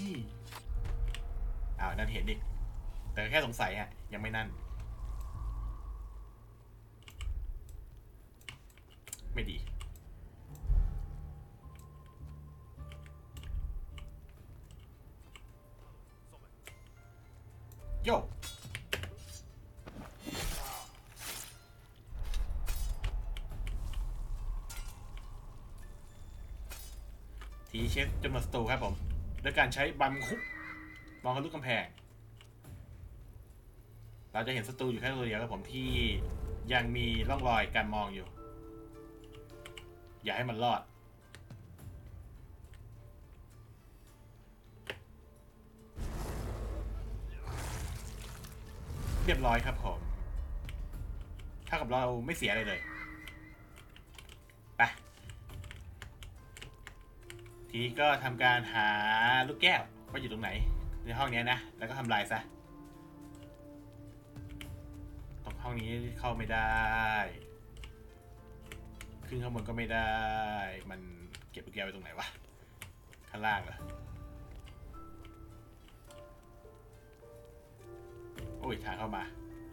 อ้าวนั่นเห็นดิแต่แค่สงสัยฮะยังไม่นั่นไม่ดีโย่ทีเช็คจำนวนศัตรูครับผมด้วยการใช้บัมคุกมองทะลุกำแพงเราจะเห็นศัตรูอยู่แค่ตัวเดียวครับผมที่ยังมีร่องรอยการมองอยู่อย่าให้มันรอดเรียบร้อยครับผมถ้ากับเราไม่เสียอะไรเลยไปทีนี้ก็ทำการหาลูกแก้วว่าอยู่ตรงไหนในห้องนี้นะแล้วก็ทำลายซะตรงห้องนี้เข้าไม่ได้ขึ้นข้างบนก็ไม่ได้มันเก็บลูกแก้วไว้ตรงไหนวะข้างล่างเหรอโอ้ยทางเข้ามา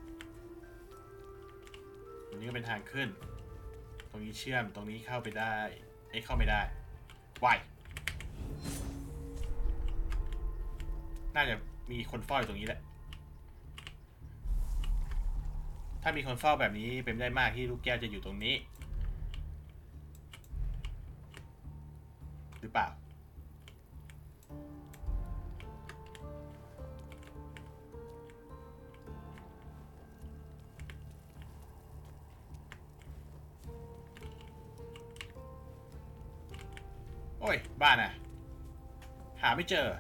ตรงนี้ก็เป็นทางขึ้นตรงนี้เชื่อมตรงนี้เข้าไปได้เอ๊ะเข้าไม่ได้วายน่าจะมีคนเฝ้าอยู่ตรงนี้แหละถ้ามีคนเฝ้าแบบนี้เป็นได้มากที่ลูกแก้วจะอยู่ตรงนี้หรือเปล่าโอ้ยบ้านอ่ะหาไม่เจอ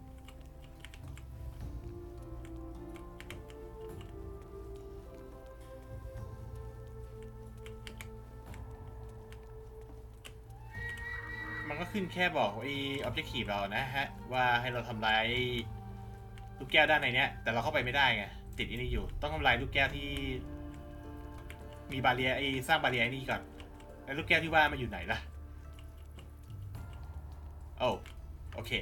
มันก็ขึ้นแค่บอกไอ้ objective เรานะฮะว่าให้เราทำลายลูกแก้วด้านในเนี้ยแต่เราเข้าไปไม่ได้ไงติดอันนี้อยู่ต้องทำลายลูกแก้วที่มีบาเรียไอ้สร้างบาเรียนี่ก่อนแล้วลูกแก้วที่ว่ามันอยู่ไหนล่ะโอ้โอเค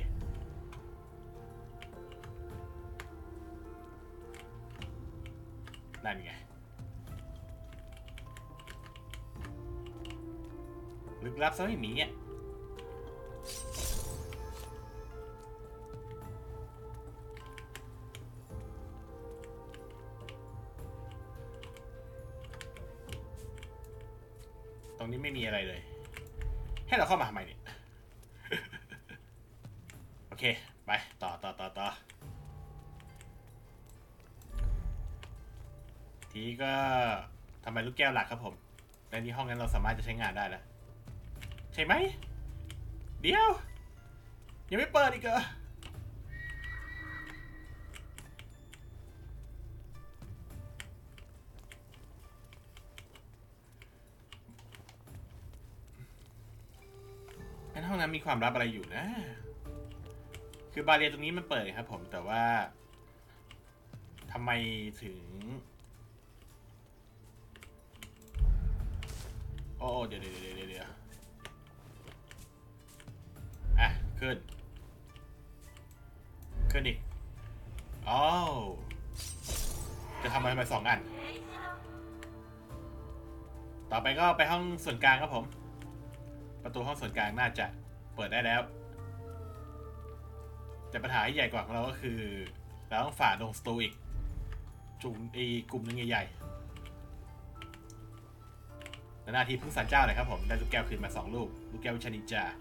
นั่นไงลึกลับซะไม่มีเนี่ยตรงนี้ไม่มีอะไรเลยให้เราเข้ามาทำไมเนี่ย โอเคไปต่อต่อต่อต่อทีก็ทำไมลูกแก้วหลักครับผมในนี้ห้องนั้นเราสามารถจะใช้งานได้แล้วใช่ไหมเดี๋ยวยังไม่เปิดอีกเหรองั้นห้องนั้นมีความลับอะไรอยู่นะคือบาเรียตรงนี้มันเปิดครับผมแต่ว่าทำไมถึงโอ้เดี๋ยวเดี๋ยวเดี๋ยวเดี๋ยวอ่ะขึ้นขึ้นอีกอ๋อจะทำอะไรไปสองอันต่อไปก็ไปห้องส่วนกลางครับผมประตูห้องส่วนกลางน่าจะเปิดได้แล้วแต่ปัญหาที่ใหญ่กว่าของเราก็คือเราต้องฝ่าดงสตูอีกจุ่มอีกลุ่มนึงใหญ่ๆหน้าที่พึ่งศาลเจ้าเลยครับผมได้ลูกแก้วคืนมาสองลูกลูกแก้ววิชานินจา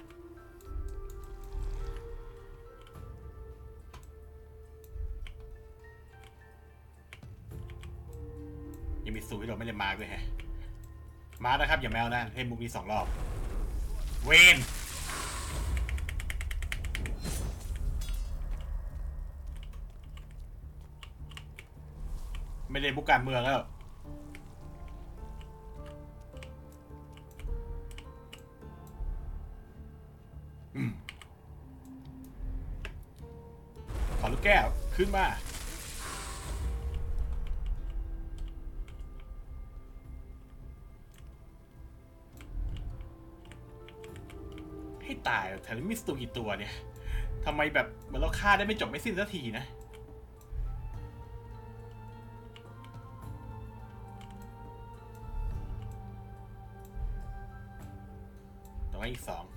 ยังมีสูตรที่เราไม่ได้มาร์กด้วยฮะมานะครับอย่าแมวนะเล่นมุกนี้สองรอบเวนไม่เล่นมุกการเมืองแล้วอืมขอลูกแก้วขึ้นมาให้ตายแถวนี้มีสตูกี่ตัวเนี่ยทำไมแบบเหมือนเราฆ่าได้ไม่จบไม่สิ้นสักทีนะตรงนี้อีกสอง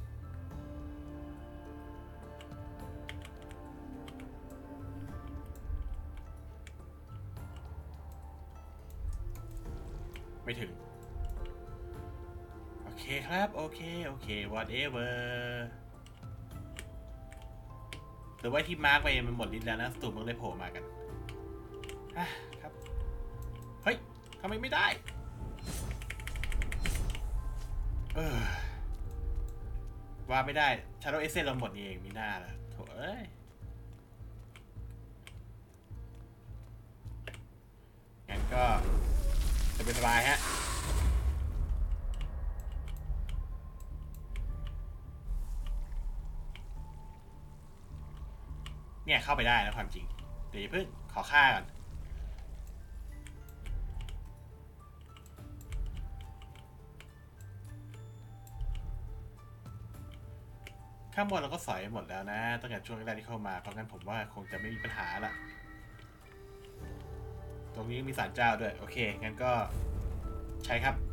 ไม่ถึงโอเคครับโอเคโอเค whatever หรือว่าที่มาร์กไปมันหมดฤทธิ์แล้วนะสตูมันเลยโผล่มากันครับเฮ้ยทำไมไม่ได้เออว่าไม่ได้ชาโดว์เอเซนเราหมดเองมีหน้าล่ะโถ่เอ้ยงั้นก็จะเป็นสบายฮะเนี่ยเข้าไปได้นะความจริงเดี๋ยวเพิ่งขอฆ่าก่อนข้างบนเราก็สอยหมดแล้วนะตั้งแต่ช่วงแรกที่เข้ามาเพราะงั้นผมว่าคงจะไม่มีปัญหาละตรงนี้มีศาลเจ้าด้วยโอเคงั้นก็ใช้ครับ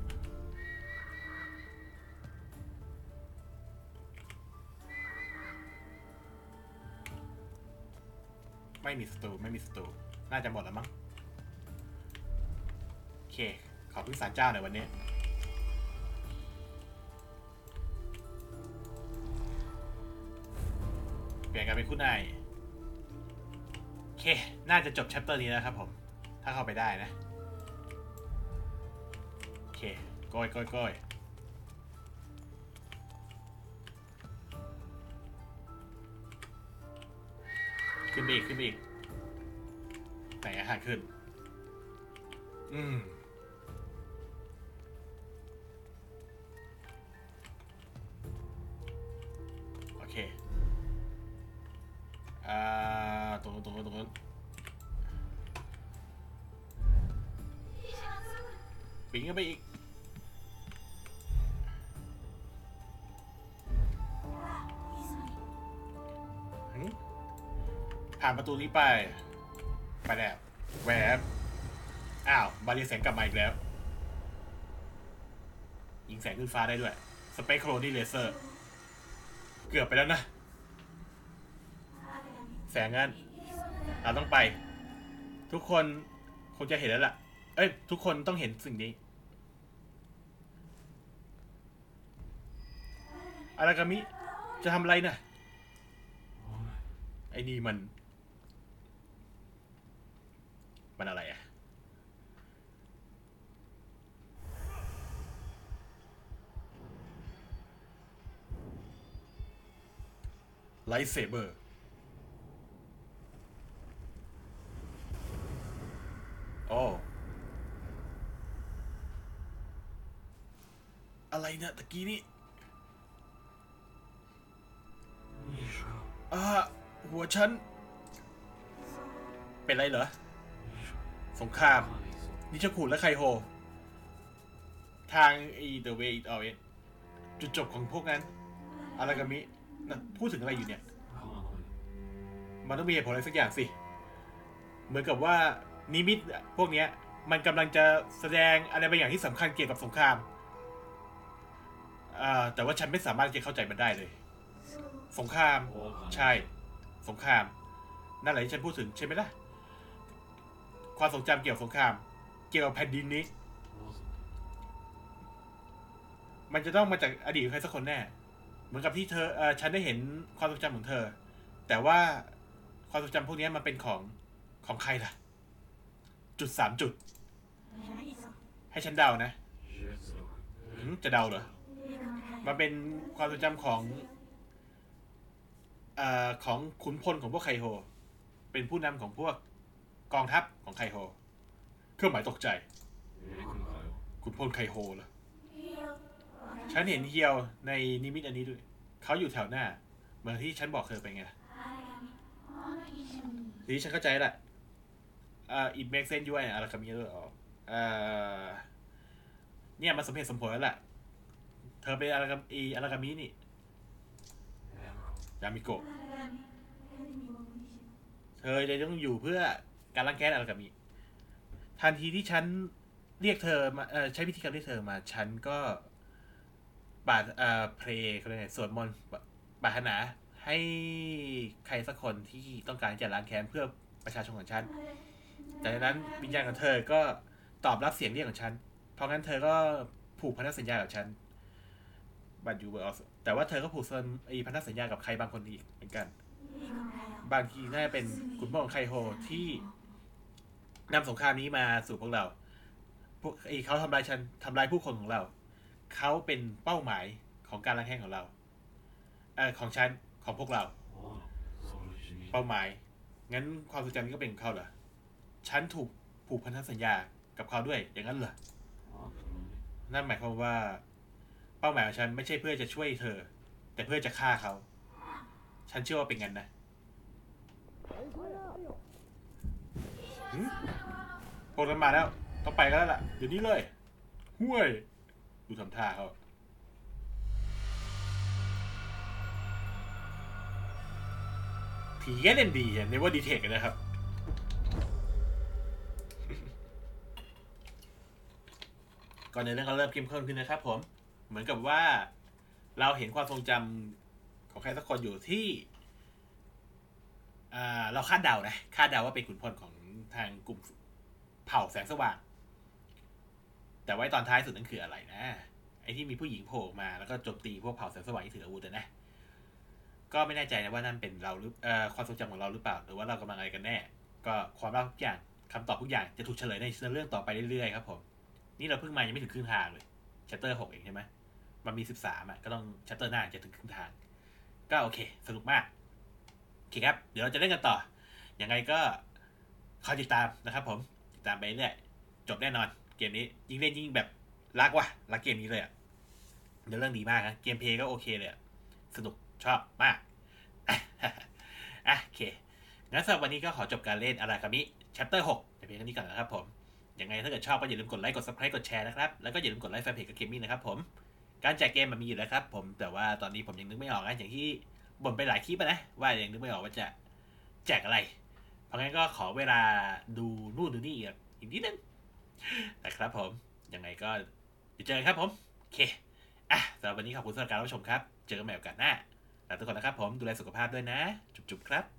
ไม่มีสตูไม่มีสตูน่าจะหมดแล้วมั้งโอเคขอพึ่งศาลเจ้าหน่อยวันนี้เปลี่ยนกันเป็นคู่นายโอเคน่าจะจบแชปเตอร์นี้แล้วครับผมถ้าเข้าไปได้นะโอเคก้อยก้อยก้อยขึ้นไปอีกขึ้นไปอีกไหนอาหารขึ้นอืมโอเคอ่าตรงนู้นตรงนู้นตรงนู้นปิงกันไปอีกผ่านประตูนี้ไปไปแล้วแหวบอ้าวบาลีแสงกลับมาอีกแล้วยิงแสงขึ้นฟ้าได้ด้วยสเปคโครนี่เลเซอร์เกือบไปแล้วนะแสงงั้นเราต้องไปทุกคนคงจะเห็นแล้วล่ะเอ้ยทุกคนต้องเห็นสิ่งนี้อารากามิจะทำอะไรนะไอ้นี่มันมันอะไรอะไลท์เซเบอร์โอ้อะไรเนี่ยตะกี้นี่อ่าหัวฉันเป็นไรเหรอสงครามนิชคุและไคโฮทางไอ้ The Way It Always จุดจบของพวกนั้นอารากามินะพูดถึงอะไรอยู่เนี่ยมันต้องมีเหตุผลอะไรสักอย่างสิเหมือนกับว่านิมิตพวกนี้มันกำลังจะแสดงอะไรบางอย่างที่สำคัญเกี่ยวกับสงครามอ่าแต่ว่าฉันไม่สามารถจะเข้าใจมันได้เลยสงครามใช่สงครามนั่นแหละที่ฉันพูดถึงใช่ไหมล่ะความทรงจำเกี่ยวกับสงครามเกี่ยวกับแผ่นดินนี้มันจะต้องมาจากอดีตใครสักคนแน่เหมือนกับที่เธอเออฉันได้เห็นความทรงจำของเธอแต่ว่าความทรงจำพวกนี้มันเป็นของของใครล่ะจุดสามจุดให้ฉันเดานะจะเดาเหรอมันเป็นความทรงจำของเอ่อของขุนพลของพวกไคโฮเป็นผู้นำของพวกกองทัพของไคโฮเครื่องหมายตกใจขุนพลไคโฮเหรอฉันเห็นเฮียวในนิมิตอันนี้ด้วยเขาอยู่แถวหน้าเหมือนที่ฉันบอกเธอไปไงทีนี้ฉันเข้าใจละอ่า it makes sense ด้วยอะไรคำนี้ด้วยอ๋ออ่าเนี่ยมันสมเหตุสมผลแล้วแหละเธอเป็นอะไรกับอีอะไรกับมินี่ยามิโกะเธอจะต้องอยู่เพื่อการล้างแค้นอะไรกับมิทันทีที่ฉันเรียกเธอมาเออใช้วิธีการเรียกเธอมาฉันก็บาดเอ่อเพลงเขาเรียกไงสวดมนต์ปรารถนาให้ใครสักคนที่ต้องการจะล้างแค้นเพื่อประชาชนของฉันจากนั้นวิญญาณของเธอก็ตอบรับเสียงเรียกของฉันเพราะงั้นเธอก็ผูกพันธสัญญากับฉันบัตรยูเบอร์แต่ว่าเธอก็ผูกไอ้พันธสัญญากับใครบางคนอีกเหมือนกันบางทีน่าจะเป็นขุนพลของไคโฮที่นำสงครามนี้มาสู่พวกเราพวกไอ้เขาทำลายฉันทำลายผู้คนของเราเขาเป็นเป้าหมายของการล้างแค้นของเราเออของฉันของพวกเราเป้าหมายงั้นความทรงจำนี้ก็เป็นของเขาเหรอฉันถูกผูกพันธสัญญากับเขาด้วยอย่างนั้นเหรอนั่นหมายความว่าเป้าหมายของฉันไม่ใช่เพื่อจะช่วยเธอแต่เพื่อจะฆ่าเขาฉันเชื่อว่าเป็นงั้นนะพวกนั้นมาแล้วต้องไปกันแล้วล่ะเดี๋ยวนี้เลยห่วยดูทำท่าเขาผีแค่เล่นดีในว่าดีเทคกันนะครับก่อนในเรื่องก็เริ่มเข้มข้นขึ้นนะครับผมเหมือนกับว่าเราเห็นความทรงจำของใครสักคนอยู่ที่เราคาดเดานะคาดเดาว่าเป็นขุนพลของทางกลุ่มเผ่าแสงสว่างแต่ไว้ตอนท้ายสุดนั่นคืออะไรนะไอ้ที่มีผู้หญิงโผล่มาแล้วก็โจมตีพวกเผ่าแสงสว่างที่ถืออาวุธนะก็ไม่แน่ใจนะว่านั่นเป็นเราหรือความทรงจำของเราหรือเปล่าหรือว่าเรากำลังอะไรกันแน่ก็ความเล่าทุกอย่างคำตอบทุกอย่างจะถูกเฉลยในเรื่องต่อไปเรื่อยๆครับผมนี่เราเพิ่งมายังไม่ถึงครึ่งทางเลยชัตเตอร์หกเองใช่ไหมมันมีสิบสามอ่ะก็ต้องชัตเตอร์หน้าจะถึงครึ่งทางก็โอเคสนุกมากโอเคครับเดี๋ยวเราจะเล่นกันต่อยังไงก็คอยติดตามนะครับผมติดตามไปเรื่อยจบแน่นอนเกมนี้ยิ่งเล่นยิ่งแบบรักว่ะรักเกมนี้เลยอ่ะเดี๋ยวเรื่องดีมากนะเกมเพลย์ก็โอเคเลยสนุกชอบมากอ่ะโอเคงั้นสำหรับวันนี้ก็ขอจบการเล่นอาราคามิชัปเตอร์หกในเพียงเท่านี้ก่อนนะครับผมยังไงถ้าเกิดชอบก็อย่าลืมกดไลค์กด ซับสไครบ์ กดแชร์นะครับแล้วก็อย่าลืมกดไลค์แฟนเพจกับเกมมิ่งนะครับผมการแจกเกมมันมีอยู่แล้วครับผมแต่ว่าตอนนี้ผมยังนึกไม่ออกนะอย่างที่บ่นไปหลายคลิปนะว่ายังนึกไม่ออกว่าจะแจกอะไรเพราะงั้นก็ขอเวลาดูนู่นดูนี่อีกนิดนึงนะครับผมยังไงก็เดี๋ยวเจอกันครับผมโอเคอ่ะสำหรับวันนี้ขอบคุณสำหรับการรับชมครับเจอกันใหม่โอกาสหน้าแล้วทุกคนนะครับผมดูแลสุขภาพด้วยนะจุ๊บๆครับ